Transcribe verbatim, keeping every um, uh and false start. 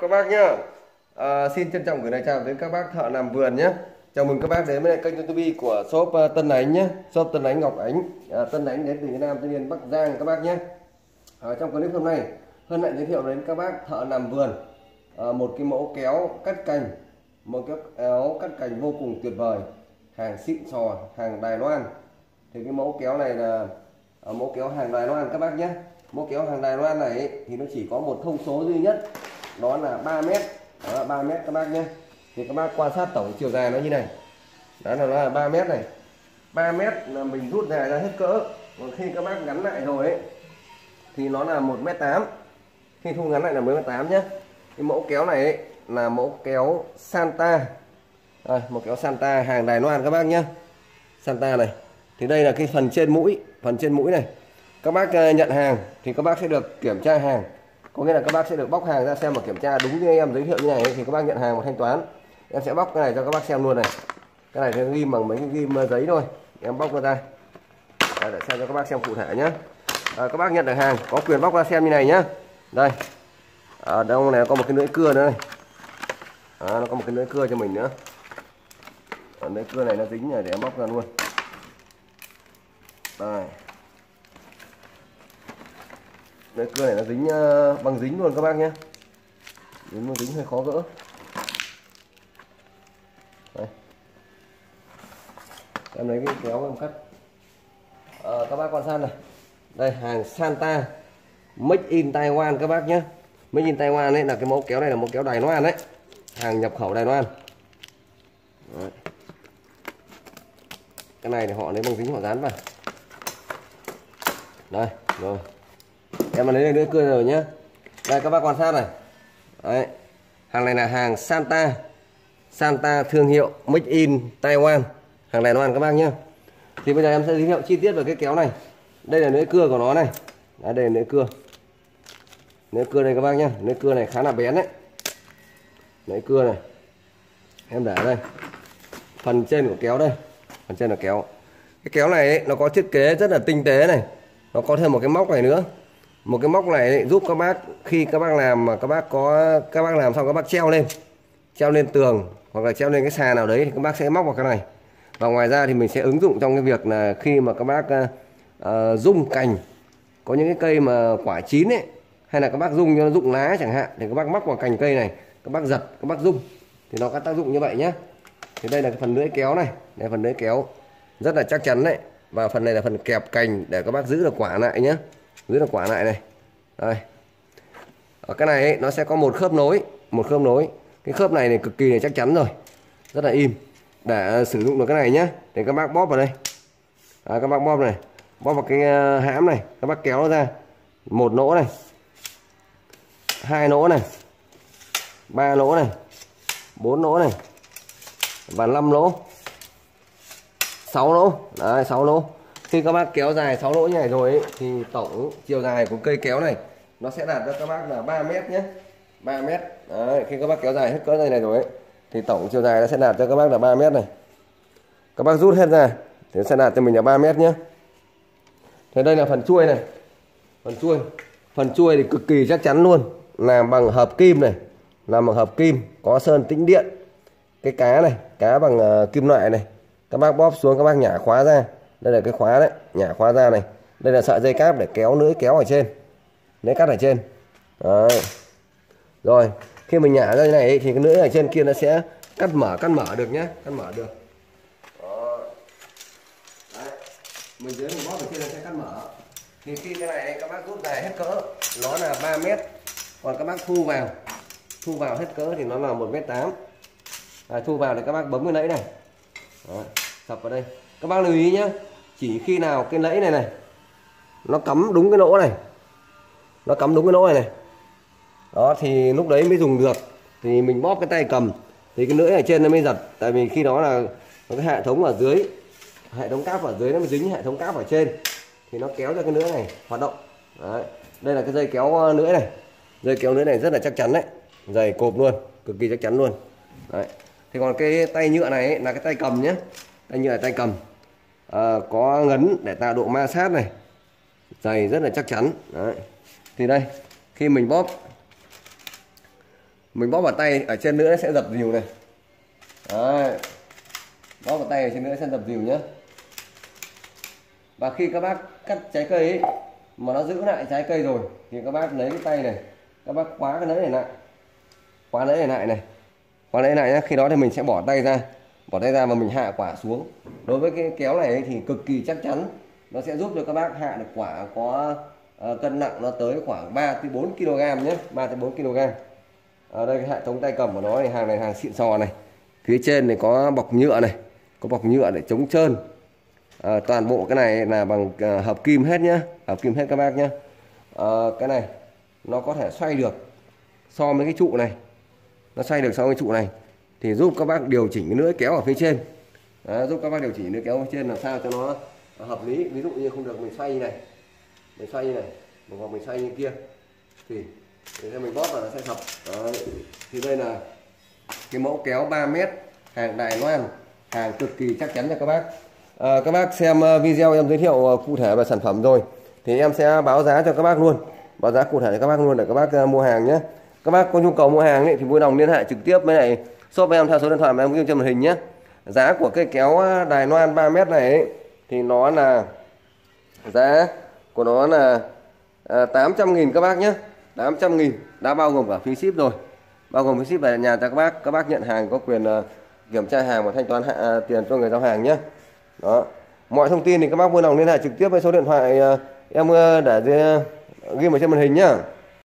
các bác nhá. À, xin trân trọng gửi lời chào đến các bác thợ làm vườn nhé. Chào mừng các bác đến với kênh YouTube của shop uh, Tân Ánh nhé. Shop Tân Ánh Ngọc Ánh. À, Tân Ánh đến từ Việt Nam, Tân Yên, Bắc Giang các bác nhé. À, trong clip hôm nay, Hân lại giới thiệu đến các bác thợ làm vườn à, một cái mẫu kéo cắt cành, một cái kéo cắt cành vô cùng tuyệt vời, hàng xịn sò, hàng Đài Loan. Thì cái mẫu kéo này là à, mẫu kéo hàng Đài Loan các bác nhé. Mẫu kéo hàng Đài Loan này ấy, thì nó chỉ có một thông số duy nhất, đó là ba mét. Đó là ba mét các bác nhé. Thì các bác quan sát tổng chiều dài nó như này. Đó là nó là ba mét này. ba mét là mình rút dài ra hết cỡ. Còn khi các bác gắn lại rồi ấy thì nó là một mét tám. Khi thu ngắn lại là một mét tám nhé. Cái mẫu kéo này ấy, là mẫu kéo Santa. Đây, một kéo Santa hàng Đài Loan các bác nhé. Santa này. Thì đây là cái phần trên mũi, phần trên mũi này. Các bác nhận hàng thì các bác sẽ được kiểm tra hàng. Có nghĩa là các bác sẽ được bóc hàng ra xem và kiểm tra đúng như em giới thiệu như này thì các bác nhận hàng và thanh toán. Em sẽ bóc cái này cho các bác xem luôn này. Cái này thì ghim bằng mấy cái ghim giấy thôi. Em bóc nó ra. Đây, để xem cho các bác xem cụ thể nhé. À, các bác nhận được hàng có quyền bóc ra xem như này nhá. Đây. Ở đâu này có một cái lưỡi cưa nữa này. À, nó có một cái lưỡi cưa cho mình nữa. Ở lưỡi cưa này nó dính này để em bóc ra luôn. Đây. Lưỡi cưa này nó dính uh, bằng dính luôn các bác nhé. Dính bằng dính hơi khó gỡ. Đây. Em lấy cái kéo em cắt. À, các bác quan sát này. Đây hàng Santa Made in Taiwan các bác nhé. Made in Taiwan đấy là cái mẫu kéo này là mẫu kéo Đài Loan đấy. Hàng nhập khẩu Đài Loan. Đấy. Cái này thì họ lấy bằng dính họ dán vào. Đây rồi. Em mà lấy lưỡi cưa rồi nhé. Đây các bác quan sát này. Đấy. Hàng này là hàng Santa. Santa thương hiệu Made in Taiwan, hàng Đài Loan các bác nhé. Thì bây giờ em sẽ giới thiệu chi tiết về cái kéo này. Đây là lưỡi cưa của nó này. Đấy, đây là lưỡi cưa. Lưỡi cưa đây các bác nhé. Lưỡi cưa này khá là bén đấy. Lưỡi cưa này. Em để ở đây. Phần trên của kéo đây. Phần trên là kéo. Cái kéo này ấy, nó có thiết kế rất là tinh tế này. Nó có thêm một cái móc này nữa. Một cái móc này ấy, giúp các bác khi các bác làm mà các bác có các bác làm xong các bác treo lên. Treo lên tường hoặc là treo lên cái xà nào đấy thì các bác sẽ móc vào cái này. Và ngoài ra thì mình sẽ ứng dụng trong cái việc là khi mà các bác uh, rung cành, có những cái cây mà quả chín ấy, hay là các bác rung cho nó rụng lá chẳng hạn, thì các bác móc vào cành cây này, các bác giật, các bác rung thì nó có tác dụng như vậy nhé. Thì đây là cái phần lưỡi kéo này, đây là phần lưỡi kéo rất là chắc chắn đấy. Và phần này là phần kẹp cành để các bác giữ được quả lại nhé, giữ được quả lại này. Đây. Ở cái này ấy, nó sẽ có một khớp nối, một khớp nối. Cái khớp này thì cực kỳ là chắc chắn rồi, rất là im. Để sử dụng được cái này nhé, thì các bác bóp vào đây. À, các bác bóp này, bóp vào cái hãm này, các bác kéo nó ra. Một lỗ này, hai lỗ này, ba lỗ này, bốn lỗ này, và năm lỗ, sáu lỗ. Đấy, sáu lỗ. Khi các bác kéo dài sáu lỗ như này rồi ấy, thì tổng chiều dài của cây kéo này nó sẽ đạt cho các bác là ba mét nhé. ba mét. Đấy, khi các bác kéo dài hết cỡ dây này rồi ấy, thì tổng chiều dài nó sẽ đạt cho các bác là ba mét này. Các bác rút hết ra thì nó sẽ đạt cho mình là ba mét nhé. Thế đây là phần chuôi này. Phần chuôi. Phần chuôi thì cực kỳ chắc chắn luôn, làm bằng hợp kim này, làm bằng hợp kim, có sơn tĩnh điện. Cái cá này, cá bằng uh, kim loại này. Các bác bóp xuống các bác nhả khóa ra. Đây là cái khóa đấy, nhả khóa ra này. Đây là sợi dây cáp để kéo lưỡi kéo ở trên. Lưỡi cắt ở trên. Đấy. Rồi, khi mình nhả ra như này ấy, thì cái lưỡi ở trên kia nó sẽ cắt mở, cắt mở được nhé, cắt mở được. Đó. Đấy. Mình dưới mình bóp ở trên nó sẽ cắt mở. Thì khi cái này các bác rút dài hết cỡ, nó là ba mét. Còn các bác thu vào, thu vào hết cỡ thì nó là một mét tám. À, thu vào thì các bác bấm cái lẫy này. Đó. Sập vào đây. Các bác lưu ý nhé, chỉ khi nào cái lẫy này này nó cắm đúng cái lỗ này, nó cắm đúng cái lỗ này này, đó thì lúc đấy mới dùng được. Thì mình bóp cái tay cầm thì cái lưỡi ở trên nó mới giật. Tại vì khi đó là cái hệ thống ở dưới, hệ thống cáp ở dưới nó mới dính hệ thống cáp ở trên, thì nó kéo cho cái lưỡi này hoạt động. Đấy. Đây là cái dây kéo lưỡi này. Dây kéo lưỡi này rất là chắc chắn đấy, dày cộp luôn, cực kỳ chắc chắn luôn. Đấy. Thì còn cái tay nhựa này ấy, là cái tay cầm nhé. Tay nhựa là tay cầm, à, có ngấn để tạo độ ma sát này, dày rất là chắc chắn. Đấy. Thì đây khi mình bóp mình bóp vào tay ở trên nữa nó sẽ dập dìu này. Đấy. Bóp vào tay ở trên nữa sẽ dập dìu nhé. Và khi các bác cắt trái cây ấy, mà nó giữ lại trái cây rồi thì các bác lấy cái tay này, các bác khóa cái lưỡi này lại, khóa lưỡi này lại này, khóa lưỡi lại nhé. Khi đó thì mình sẽ bỏ tay ra, bỏ tay ra và mình hạ quả xuống. Đối với cái kéo này ấy, thì cực kỳ chắc chắn, nó sẽ giúp cho các bác hạ được quả có uh, cân nặng nó tới khoảng ba tới bốn ki lô gam nhé, ba tới bốn ki lô gam. Ở đây cái hệ thống tay cầm của nó thì hàng này hàng xịn sò này. Phía trên này có bọc nhựa này, có bọc nhựa để chống trơn. À, toàn bộ cái này là bằng uh, hợp kim hết nhá, hợp kim hết các bác nhá. À, cái này nó có thể xoay được so với cái trụ này, nó xoay được so với trụ này thì giúp các bác điều chỉnh cái lưỡi kéo ở phía trên. Đó, giúp các bác điều chỉnh lưỡi kéo ở phía trên làm sao cho nó hợp lý. Ví dụ như không được mình xoay như này, mình xoay như này, hoặc mình xoay như kia thì để mình bóp vào nó sẽ sập. Đấy. Thì đây là cái mẫu kéo ba mét hàng Đài Loan, hàng cực kỳ chắc chắn cho các bác. À, các bác xem video em giới thiệu cụ thể về sản phẩm rồi thì em sẽ báo giá cho các bác luôn, báo giá cụ thể cho các bác luôn để các bác mua hàng nhé. Các bác có nhu cầu mua hàng ấy, thì vui lòng liên hệ trực tiếp với lại shop em theo số điện thoại mà em ghi trên màn hình nhé. Giá của cây kéo Đài Loan ba mét này ấy, thì nó là giá của nó là à, tám trăm nghìn các bác nhé, tám trăm nghìn đã bao gồm cả phí ship rồi, bao gồm phí ship về nhà cho các bác. Các bác nhận hàng có quyền uh, kiểm tra hàng và thanh toán hạ, uh, tiền cho người giao hàng nhé. Đó. Mọi thông tin thì các bác vui lòng liên hệ trực tiếp với số điện thoại uh, em uh, để uh, ghi ở trên màn hình nhá.